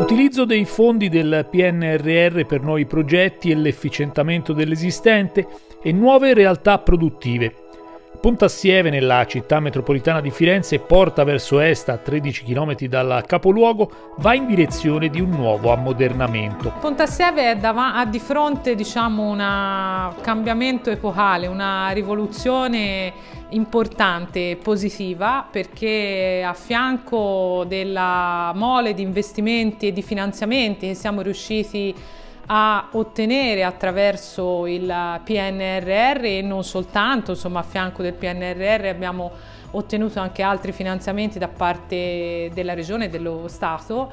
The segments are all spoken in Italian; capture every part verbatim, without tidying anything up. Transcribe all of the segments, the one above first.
Utilizzo dei fondi del P N R R per nuovi progetti e l'efficientamento dell'esistente e nuove realtà produttive. Pontassieve, nella città metropolitana di Firenze, porta verso est, a tredici chilometri dal capoluogo, va in direzione di un nuovo ammodernamento. Pontassieve è ha di fronte, diciamo, un cambiamento epocale, una rivoluzione importante e positiva, perché a fianco della mole di investimenti e di finanziamenti che siamo riusciti a ottenere attraverso il P N R R e non soltanto, insomma, a fianco del P N R R abbiamo ottenuto anche altri finanziamenti da parte della Regione e dello Stato,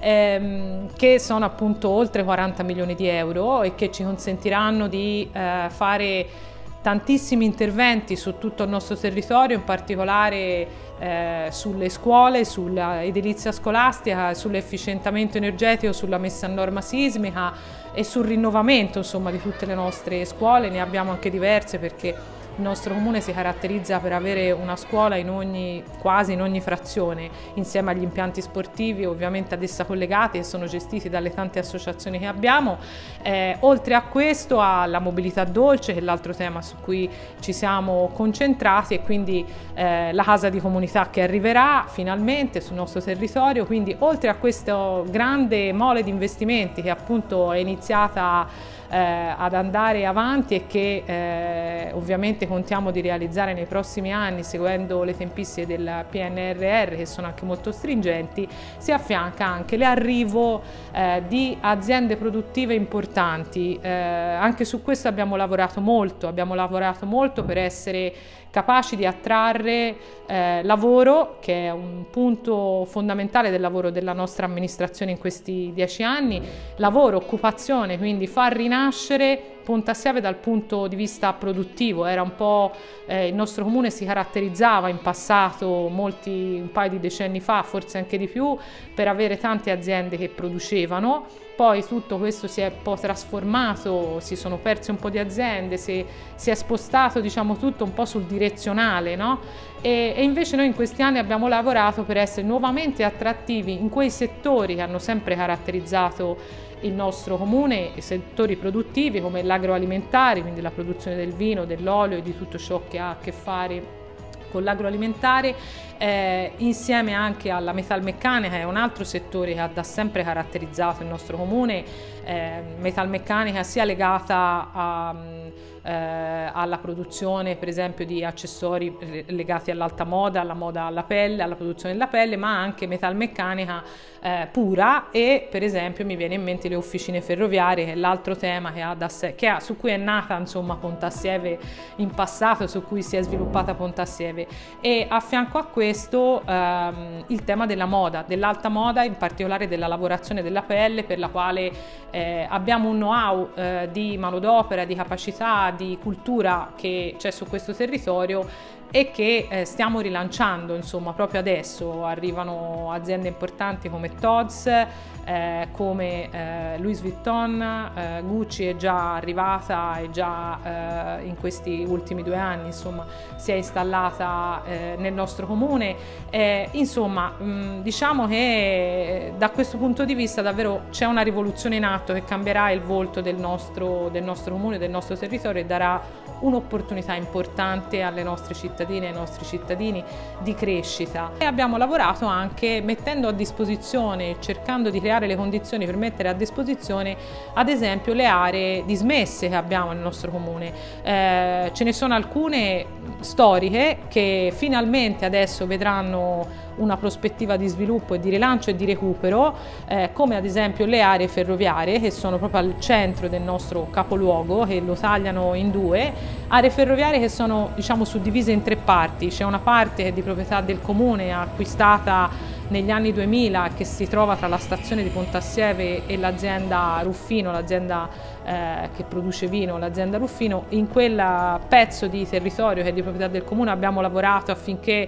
ehm, che sono appunto oltre quaranta milioni di euro e che ci consentiranno di eh, fare tantissimi interventi su tutto il nostro territorio, in particolare eh, sulle scuole, sull'edilizia scolastica, sull'efficientamento energetico, sulla messa a norma sismica e sul rinnovamento, insomma, di tutte le nostre scuole. Ne abbiamo anche diverse, perché il nostro comune si caratterizza per avere una scuola in ogni, quasi in ogni frazione, insieme agli impianti sportivi ovviamente ad essa collegati, che sono gestiti dalle tante associazioni che abbiamo. Eh, oltre a questo, alla mobilità dolce, che è l'altro tema su cui ci siamo concentrati, e quindi eh, la casa di comunità che arriverà finalmente sul nostro territorio. Quindi oltre a questo grande mole di investimenti che appunto è iniziata Eh, ad andare avanti e che eh, ovviamente contiamo di realizzare nei prossimi anni seguendo le tempistiche del P N R R, che sono anche molto stringenti, si affianca anche l'arrivo eh, di aziende produttive importanti. Eh, anche su questo abbiamo lavorato molto, abbiamo lavorato molto per essere capaci di attrarre eh, lavoro, che è un punto fondamentale del lavoro della nostra amministrazione in questi dieci anni, lavoro, occupazione, quindi far rinascere Pontassieve dal punto di vista produttivo. Era un po' eh, il nostro comune si caratterizzava in passato, molti, un paio di decenni fa, forse anche di più, per avere tante aziende che producevano. Poi tutto questo si è un po' trasformato, si sono perse un po' di aziende, si, si è spostato, diciamo, tutto un po' sul direzionale, no? E, e invece noi in questi anni abbiamo lavorato per essere nuovamente attrattivi in quei settori che hanno sempre caratterizzato il nostro comune, i settori produttivi come l'agroalimentare, quindi la produzione del vino, dell'olio e di tutto ciò che ha a che fare con l'agroalimentare, eh, insieme anche alla metalmeccanica, è un altro settore che ha da sempre caratterizzato il nostro comune, eh, metalmeccanica sia legata a, eh, alla produzione per esempio di accessori legati all'alta moda, alla moda alla pelle, alla produzione della pelle, ma anche metalmeccanica eh, pura, e per esempio mi viene in mente le officine ferroviarie, che è l'altro tema che ha da sé, che ha, su cui è nata, insomma, Pontassieve in passato, su cui si è sviluppata Pontassieve. E a fianco a questo ehm, il tema della moda, dell'alta moda, in particolare della lavorazione della pelle, per la quale eh, abbiamo un know-how eh, di manodopera, di capacità, di cultura che c'è su questo territorio e che eh, stiamo rilanciando, insomma, proprio adesso. Arrivano aziende importanti come Tod's, eh, come eh, Louis Vuitton, eh, Gucci è già arrivata, è già eh, in questi ultimi due anni, insomma, si è installata eh, nel nostro comune. Eh, insomma, mh, diciamo che da questo punto di vista davvero c'è una rivoluzione in atto che cambierà il volto del nostro, del nostro comune, del nostro territorio, e darà un'opportunità importante alle nostre cittadine e ai nostri cittadini di crescita. E abbiamo lavorato anche mettendo a disposizione, cercando di creare le condizioni per mettere a disposizione ad esempio le aree dismesse che abbiamo nel nostro comune. Eh, ce ne sono alcune storiche che finalmente adesso vedranno una prospettiva di sviluppo e di rilancio e di recupero, eh, come ad esempio le aree ferroviarie, che sono proprio al centro del nostro capoluogo, che lo tagliano in due, aree ferroviarie che sono, diciamo, suddivise in tre parti. C'è una parte che è di proprietà del comune, acquistata negli anni duemila, che si trova tra la stazione di Pontassieve e l'azienda Ruffino, l'azienda eh, che produce vino, l'azienda Ruffino. In quel pezzo di territorio che è di proprietà del comune abbiamo lavorato affinché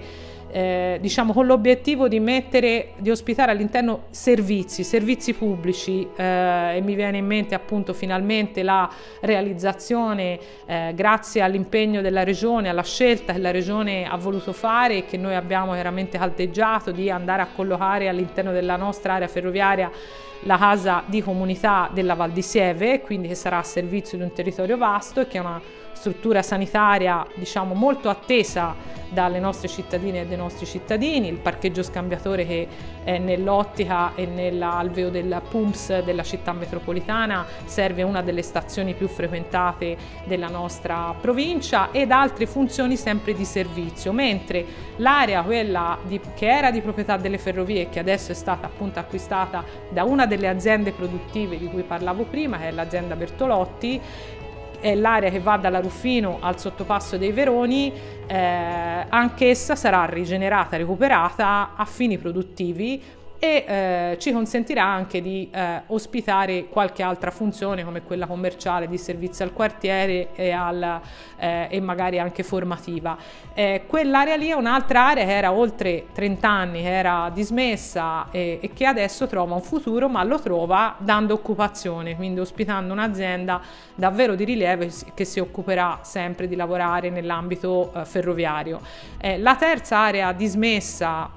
eh, diciamo con l'obiettivo di mettere, di ospitare all'interno servizi, servizi pubblici eh, e mi viene in mente appunto finalmente la realizzazione eh, grazie all'impegno della Regione, alla scelta che la Regione ha voluto fare e che noi abbiamo veramente caldeggiato di andare a collocare all'interno della nostra area ferroviaria la casa di comunità della Val di Sieve, quindi che sarà a servizio di un territorio vasto e che è una struttura sanitaria diciamo molto attesa dalle nostre cittadine e dai nostri cittadini, il parcheggio scambiatore che è nell'ottica e nell'alveo del P U M S della città metropolitana serve una delle stazioni più frequentate della nostra provincia ed altre funzioni sempre di servizio, mentre l'area quella di, che era di proprietà delle ferrovie e che adesso è stata appunto acquistata da una delle aziende produttive di cui parlavo prima, che è l'azienda Bertolotti, è l'area che va dalla Ruffino al sottopasso dei Veroni, eh, anch'essa sarà rigenerata, recuperata a fini produttivi e eh, ci consentirà anche di eh, ospitare qualche altra funzione come quella commerciale, di servizio al quartiere e, al, eh, e magari anche formativa. Eh, quell'area lì è un'altra area che era oltre trenta anni, che era dismessa e, e che adesso trova un futuro, ma lo trova dando occupazione, quindi ospitando un'azienda davvero di rilievo che si occuperà sempre di lavorare nell'ambito eh, ferroviario. Eh, la terza area dismessa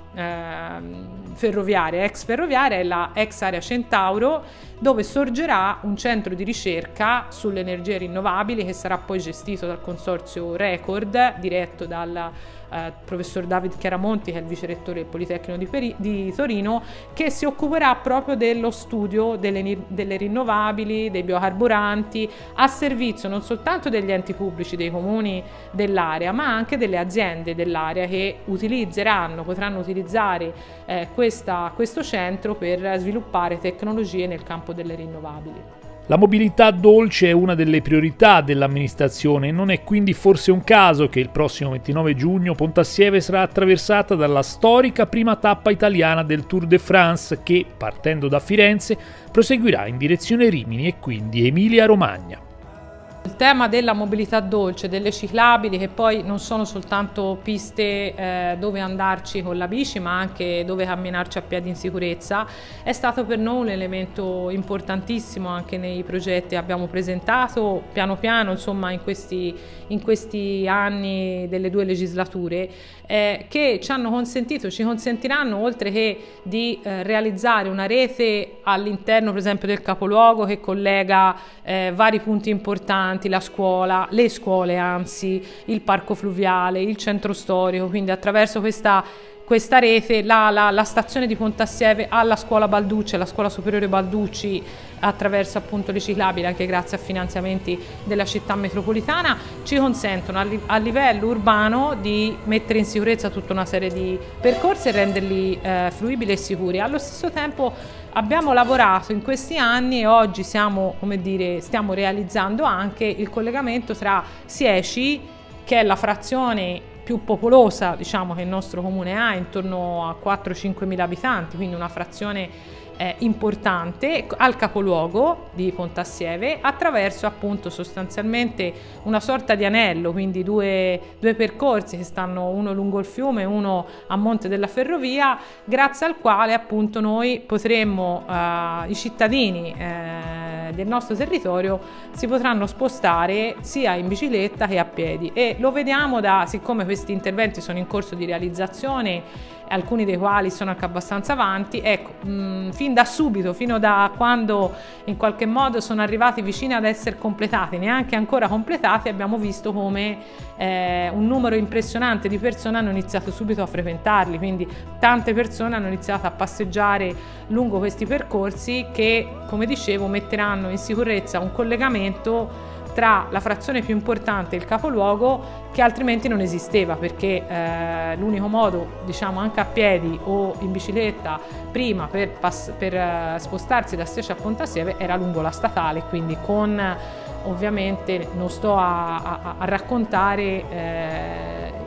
Eh, ferroviaria, ex ferroviaria, è la ex area Centauro, dove sorgerà un centro di ricerca sulle energie rinnovabili che sarà poi gestito dal consorzio Record, diretto dal eh, professor David Chiaramonti, che è il vicerettore del Politecnico di, Peri di Torino, che si occuperà proprio dello studio delle, delle rinnovabili, dei biocarburanti, a servizio non soltanto degli enti pubblici, dei comuni dell'area, ma anche delle aziende dell'area che utilizzeranno, potranno utilizzare eh, questa, questo centro per sviluppare tecnologie nel campo delle rinnovabili. La mobilità dolce è una delle priorità dell'amministrazione e non è quindi forse un caso che il prossimo ventinove giugno Pontassieve sarà attraversata dalla storica prima tappa italiana del Tour de France che, partendo da Firenze, proseguirà in direzione Rimini e quindi Emilia-Romagna. Il tema della mobilità dolce, delle ciclabili, che poi non sono soltanto piste eh, dove andarci con la bici, ma anche dove camminarci a piedi in sicurezza, è stato per noi un elemento importantissimo anche nei progetti che abbiamo presentato piano piano, insomma, in questi, in questi anni delle due legislature, eh, che ci hanno consentito, ci consentiranno, oltre che di eh, realizzare una rete all'interno, per esempio, del capoluogo che collega eh, vari punti importanti, la scuola, le scuole anzi, il parco fluviale, il centro storico, quindi attraverso questa, questa rete la, la, la stazione di Pontassieve alla scuola Balducci, la scuola superiore Balducci, attraverso appunto le ciclabili, anche grazie a finanziamenti della città metropolitana, ci consentono a, a livello urbano di mettere in sicurezza tutta una serie di percorsi e renderli eh, fruibili e sicuri. Allo stesso tempo abbiamo lavorato in questi anni e oggi siamo, come dire, stiamo realizzando anche il collegamento tra Sieci, che è la frazione più popolosa, diciamo, che il nostro comune ha, intorno a quattro cinque mila abitanti, quindi una frazione eh, importante, al capoluogo di Pontassieve, attraverso appunto sostanzialmente una sorta di anello, quindi due, due percorsi che stanno uno lungo il fiume e uno a monte della ferrovia, grazie al quale appunto noi potremmo, eh, i cittadini eh, del nostro territorio si potranno spostare sia in bicicletta che a piedi, e lo vediamo da, siccome questi interventi sono in corso di realizzazione, alcuni dei quali sono anche abbastanza avanti, ecco, mh, fin da subito, fino da quando in qualche modo sono arrivati vicini ad essere completati, neanche ancora completati, abbiamo visto come eh, un numero impressionante di persone hanno iniziato subito a frequentarli, quindi tante persone hanno iniziato a passeggiare lungo questi percorsi che, come dicevo, metteranno in sicurezza un collegamento tra la frazione più importante e il capoluogo, che altrimenti non esisteva, perché eh, l'unico modo, diciamo, anche a piedi o in bicicletta prima per, per eh, spostarsi da Sieci a Pontassieve era lungo la statale, quindi con, ovviamente non sto a, a, a raccontare eh,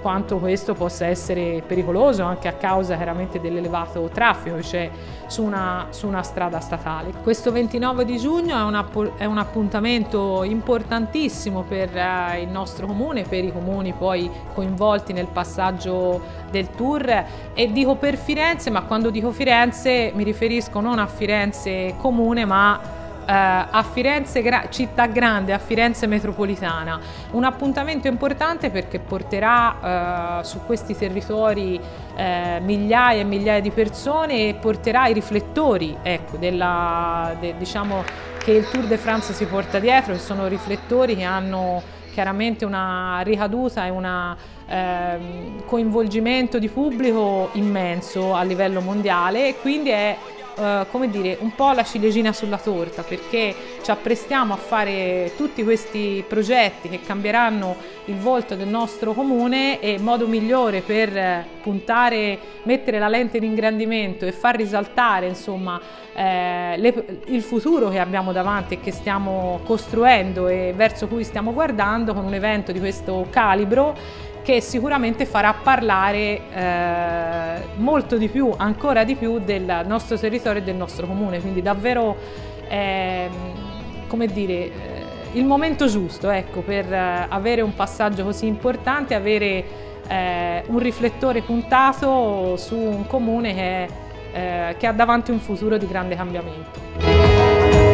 quanto questo possa essere pericoloso anche a causa chiaramente dell'elevato traffico che c'è su una, su una strada statale. Questo ventinove di giugno è un, è un appuntamento importantissimo per eh, il nostro comune, per i comuni poi coinvolti nel passaggio del tour, e dico per Firenze, ma quando dico Firenze mi riferisco non a Firenze comune ma Uh, a Firenze città grande, a Firenze metropolitana. Un appuntamento importante perché porterà uh, su questi territori uh, migliaia e migliaia di persone e porterà i riflettori, ecco, della, de, diciamo che il Tour de France si porta dietro, che sono riflettori che hanno chiaramente una ricaduta e un eh, coinvolgimento di pubblico immenso a livello mondiale, e quindi è Uh, come dire, un po' la ciliegina sulla torta, perché ci apprestiamo a fare tutti questi progetti che cambieranno il volto del nostro comune, e il modo migliore per puntare, mettere la lente di ingrandimento e far risaltare insomma eh, le, il futuro che abbiamo davanti e che stiamo costruendo e verso cui stiamo guardando, con un evento di questo calibro che sicuramente farà parlare eh, molto di più, ancora di più, del nostro territorio e del nostro comune. Quindi davvero, eh, come dire, eh, il momento giusto, ecco, per eh, avere un passaggio così importante, avere eh, un riflettore puntato su un comune che, eh, che ha davanti un futuro di grande cambiamento.